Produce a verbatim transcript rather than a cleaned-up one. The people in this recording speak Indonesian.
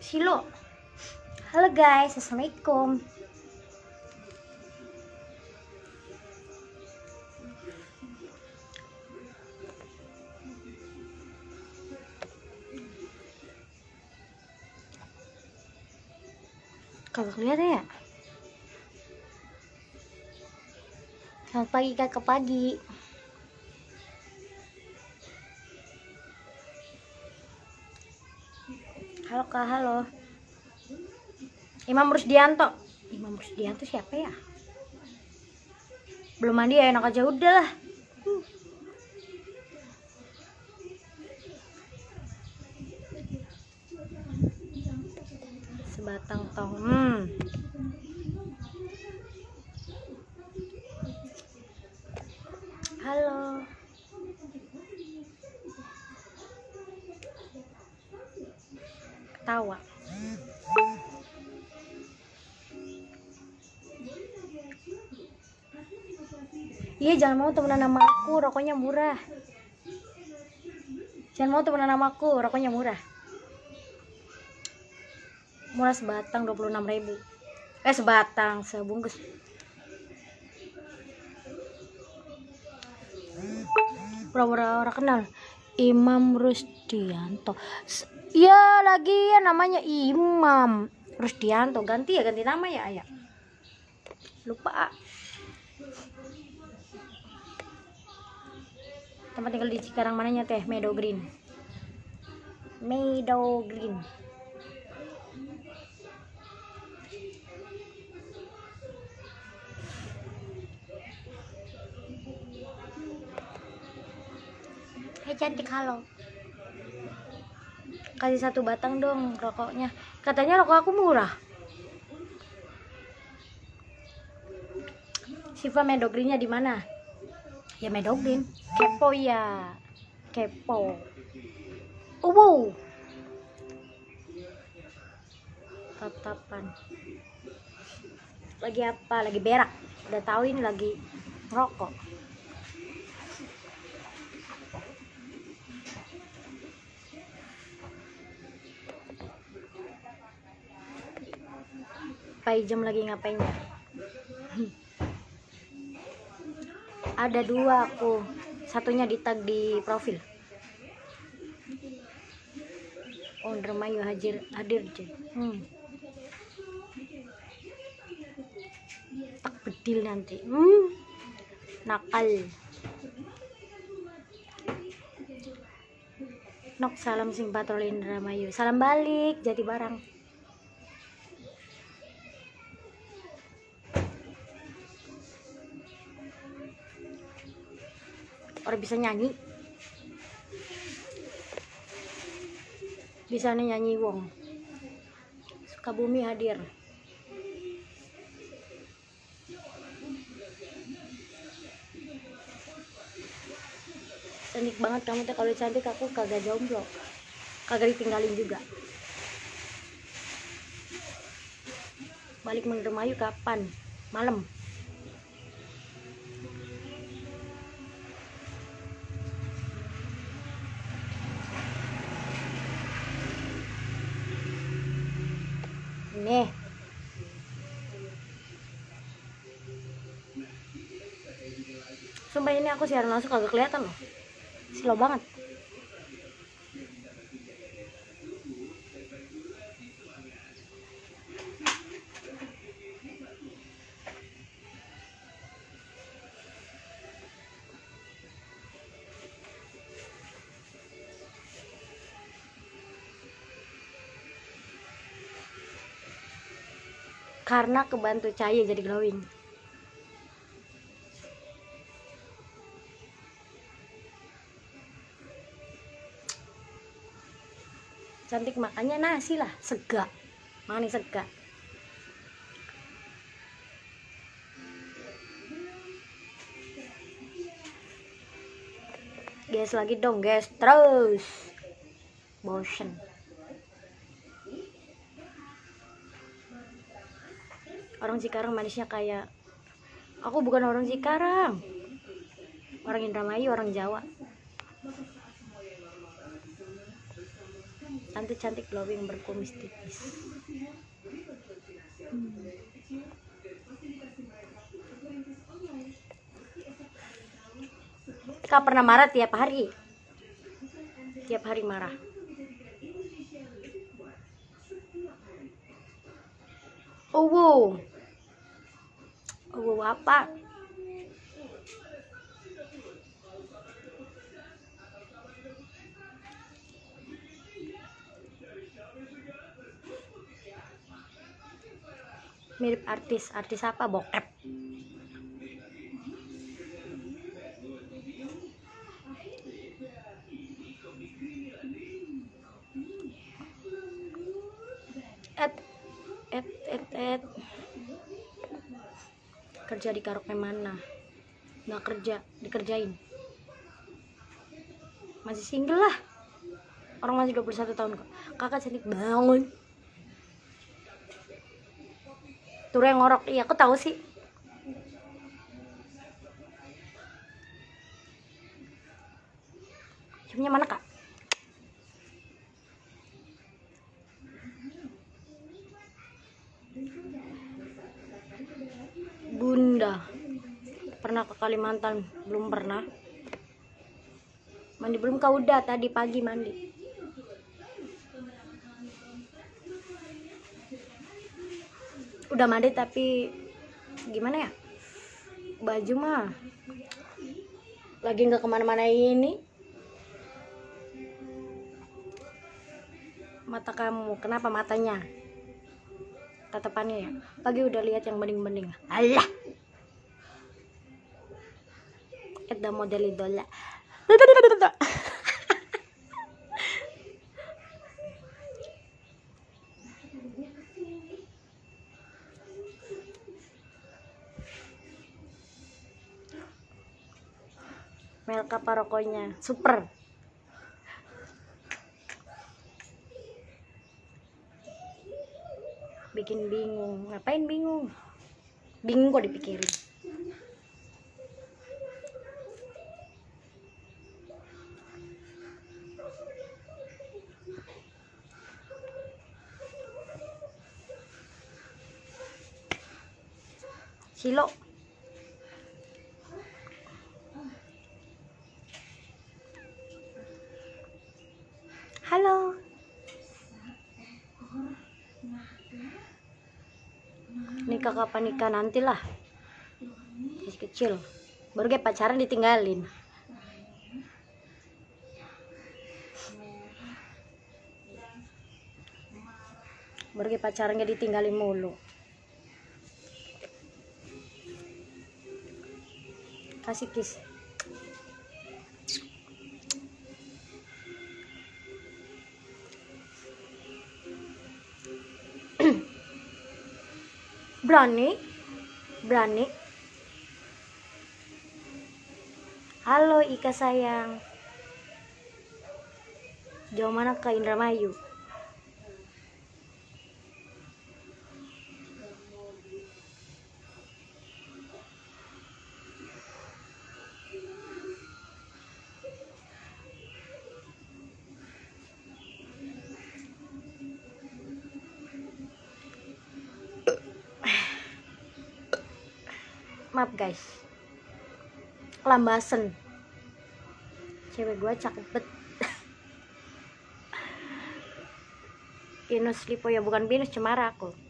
Silo. Halo guys, assalamualaikum. Kalau kelihatan ya. Selamat pagi kakak pagi. Halo kak, halo. Imam Rusdianto. Imam Rusdianto siapa ya? Belum mandi ya, enak aja udah lah. Hmm. Sebatang tong. Hmm. Halo. Ketawa. Iya, jangan mau temenan sama aku, rokoknya murah. Jangan mau temenan sama aku, rokoknya murah. Murah sebatang dua puluh enam ribu. Eh sebatang, sebungkus. Pura-pura orang kenal. Imam Rusdianto. Ya lagi ya namanya Imam Rusdianto. Ganti ya, ganti nama ya ayah. Lupa. Tempat tinggal di Cikarang mananya teh? Meadow Green. Meadow Green. Hai cantik, halo. Kasih satu batang dong rokoknya. Katanya rokok aku murah. Siva Meadow Green-nya di mana? Ya Meadow Green. Kepo ya. Kepo. Uwu. Tatapan. Lagi apa? Lagi berak. Udah tahu ini lagi ngerokok. Pai jam lagi ngapain ya? Ada dua aku, satunya di tag di profil. Oh, Dermayu hadir hadir cuy. Hmm. Tak bedil nanti. Hmm. Nakal. Nok salam sing patroli Indramayu. Salam balik Jati Barang. Orang bisa nyanyi. Bisa nih nyanyi wong. Sukabumi hadir. Cantik banget kamu teh, kalau cantik aku kagak jomblo. Kagak ditinggalin juga. Balik Indramayu kapan? Malam. Nih. Sumpah ini aku siaran langsung kagak kelihatan loh. Slow banget. Karena kebantu cahaya jadi glowing. Cantik makanya nasi lah, sega. Manis sega. Gas lagi dong, gas terus. Bosen. Orang Cikarang manisnya kayak, aku bukan orang Cikarang, orang Indramayu, orang Jawa. Cantik cantik glowing berkumis tipis. Hmm. Kak pernah marah tiap hari? Tiap hari marah. Oh wow. Oh wow apa? Mirip artis. Artis apa? Bokep. Et et et et kerja di Karaoke mana? Nggak kerja, dikerjain. Masih single lah. Orang masih dua puluh satu tahun kok. Kakak cantik banget. Tuh yang ngorok. Iya, aku tahu sih. Ciumnya mana, Kak? Bunda. Pernah ke Kalimantan? Belum pernah. Mandi belum? Kau udah tadi pagi mandi. Udah mandi tapi gimana ya? Baju mah lagi nggak kemana-mana ini. Mata kamu, kenapa matanya? Tatapannya ya? Pagi udah lihat yang bening-bening. Alah. Ada model idola. Melka parokonya super. Bikin bingung. Ngapain bingung? Bingung kok dipikirin. Silo. Halo. Nikah kapan nikah? Nantilah. Masih kecil. Baru kayak pacaran ditinggalin. Baru kayak pacaran gak ditinggalin mulu. Kasih kiss. Berani, berani. Halo Ika sayang. Jauh mana ke Indramayu? Maaf guys, lambasen. Cewek gua cakep bet. Pinus lipo ya, bukan pinus, cemara aku.